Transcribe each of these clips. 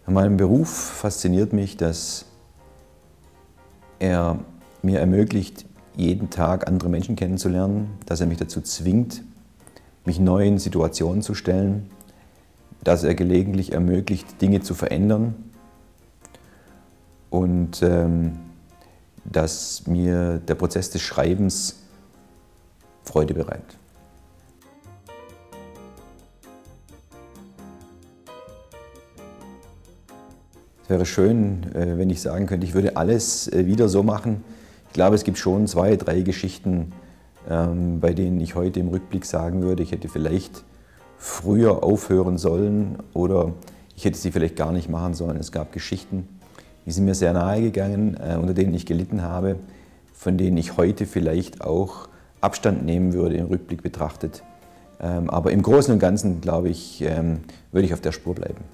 An meinem Beruf fasziniert mich, dass er mir ermöglicht, jeden Tag andere Menschen kennenzulernen, dass er mich dazu zwingt, mich neuen Situationen zu stellen, dass er gelegentlich ermöglicht, Dinge zu verändern und dass mir der Prozess des Schreibens Freude bereitet. Es wäre schön, wenn ich sagen könnte, ich würde alles wieder so machen. Ich glaube, es gibt schon 2, 3 Geschichten, bei denen ich heute im Rückblick sagen würde, ich hätte vielleicht früher aufhören sollen oder ich hätte sie vielleicht gar nicht machen sollen. Es gab Geschichten, die sind mir sehr nahe gegangen, unter denen ich gelitten habe, von denen ich heute vielleicht auch Abstand nehmen würde, im Rückblick betrachtet. Aber im Großen und Ganzen, glaube ich, würde ich auf der Spur bleiben.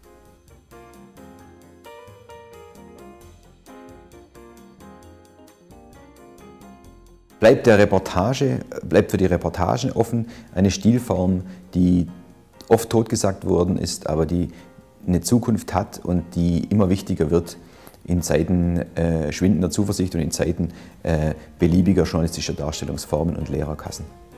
Bleibt für die Reportage offen, eine Stilform, die oft totgesagt worden ist, aber die eine Zukunft hat und die immer wichtiger wird in Zeiten schwindender Zuversicht und in Zeiten beliebiger journalistischer Darstellungsformen und leerer Kassen.